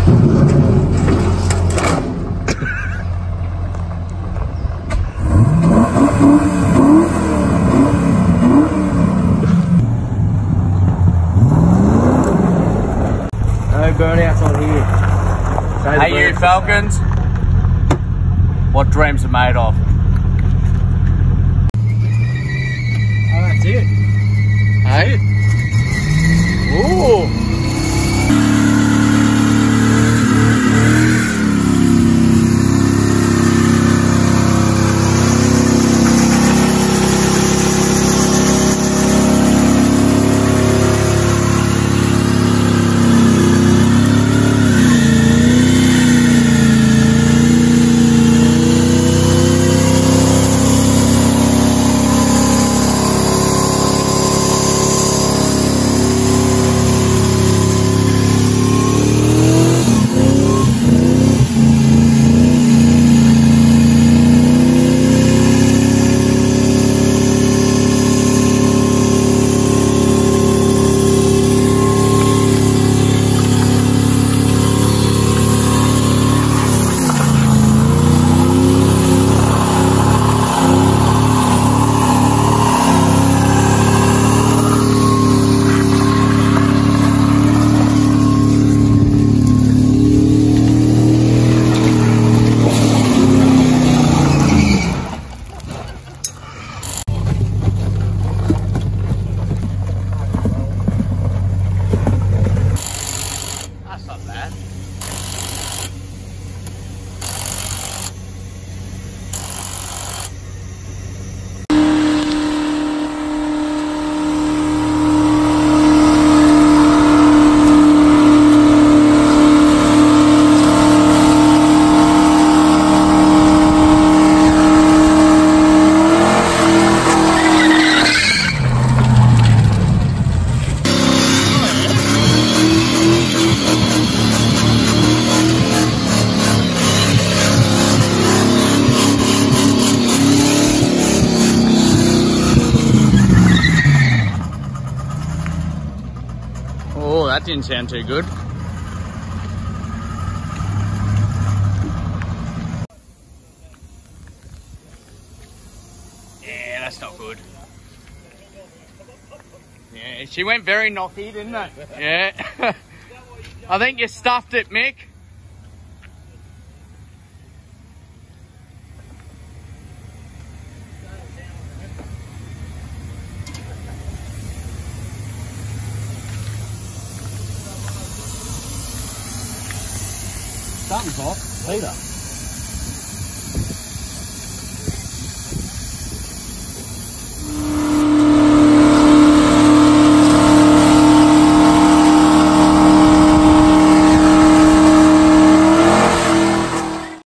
No burnouts on here. Hey, you Falcons. What dreams are made of? Oh, that's it. Hey? Ooh. Oh, that didn't sound too good. Yeah, that's not good. Yeah, she went very knocky, didn't it? Yeah. I think you stuffed it, Mick. Something's off. Peter.